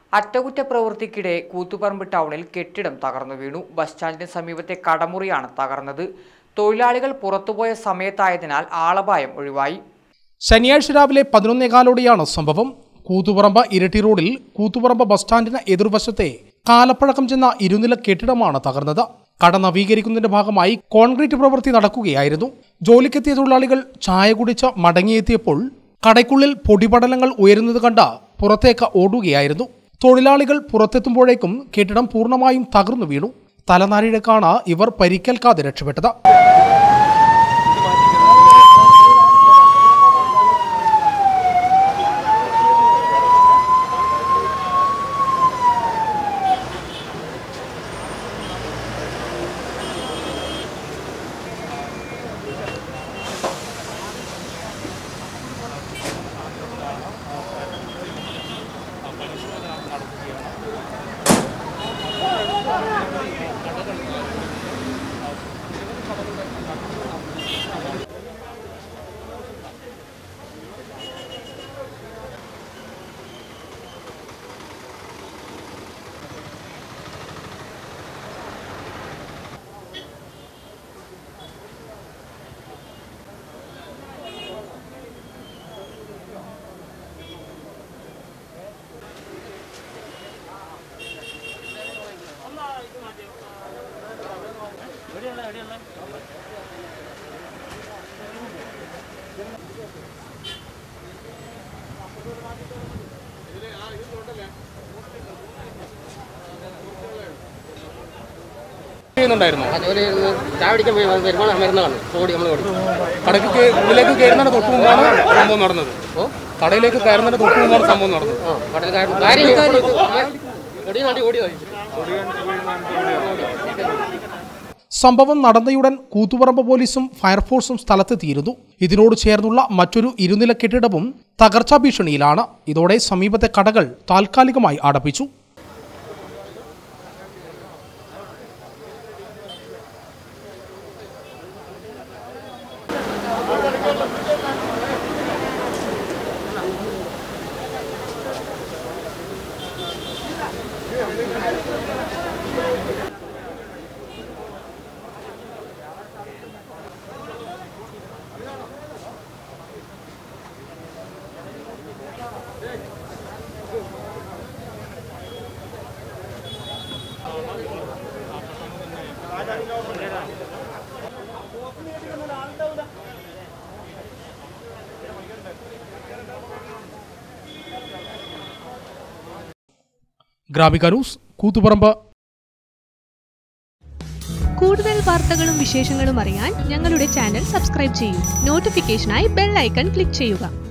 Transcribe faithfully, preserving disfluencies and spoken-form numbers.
അറ്റകുറ്റപ്രവൃത്തിക്കിടെ കൂത്തുപറമ്പ് ടൗണിൽ കെട്ടിടം തകർന്നു വീണു. ബസ് സ്റ്റാൻഡിന് സമീപത്തെ കടമുറിയാണ് തകർന്നത്. തൊഴിലാളികൾ പുറത്തുപോയ സമയത്തായതിനാൽ ആളപായം ഒഴിവായി. ശനിയാഴ്ച രാവിലെ പതിനൊന്നേകാലോടെയാണ് സംഭവം. കൂത്തുപറമ്പ് ഇരട്ടി റോഡിൽ കൂത്തുപറമ്പ് ബസ് സ്റ്റാൻഡിന് എതിർവശത്തെ കാലപ്പഴക്കം ചെന്ന ഇരുനില കെട്ടിടമാണ് തകർന്നത്. കട നവീകരിക്കുന്നതിന്റെ ഭാഗമായി കോൺക്രീറ്റ് പ്രവൃത്തി നടക്കുകയായിരുന്നു. ജോലിക്കെത്തിയ തൊഴിലാളികൾ ചായ കുടിച്ച് മടങ്ങിയെത്തിയപ്പോൾ കടയ്ക്കുള്ളിൽ പൊടിപടലങ്ങൾ ഉയരുന്നത് കണ്ട് പുറത്തേക്ക് ഓടുകയായിരുന്നു. തൊഴിലാളികൾ പുറത്തെത്തുമ്പോഴേക്കും കെട്ടിടം പൂർണ്ണമായും തകർന്നു വീണു. തലനാരിഴക്കാണ് ഇവർ പരിക്കേൽക്കാതെ രക്ഷപ്പെട്ടത്. കടയിലേക്ക് കയറുന്നതിന് തൊട്ട് മുമ്പാണ് സംഭവം നടന്നത്. കടയിലേക്ക് കയറുന്നതിന് തൊട്ട് മുമ്പാണ് സംഭവം നടന്നത്. സംഭവം നടന്നയുടൻ കൂത്തുപറമ്പ് പോലീസും ഫയർഫോഴ്സും സ്ഥലത്തെത്തിയിരുന്നു. ഇതിനോട് ചേർന്നുള്ള മറ്റൊരു ഇരുനില കെട്ടിടവും തകർച്ചാ ഭീഷണിയിലാണ്. ഇതോടെ സമീപത്തെ കടകൾ താൽക്കാലികമായി അടപ്പിച്ചു. ഗ്രാമിക ന്യൂസ്, കൂത്തുപറമ്പ്. കൂടുതൽ വാർത്തകളും വിശേഷങ്ങളും അറിയാൻ ഞങ്ങളുടെ ചാനൽ സബ്സ്ക്രൈബ് ചെയ്യൂ. നോട്ടിഫിക്കേഷനായി ബെൽ ഐക്കൺ ക്ലിക്ക് ചെയ്യുക.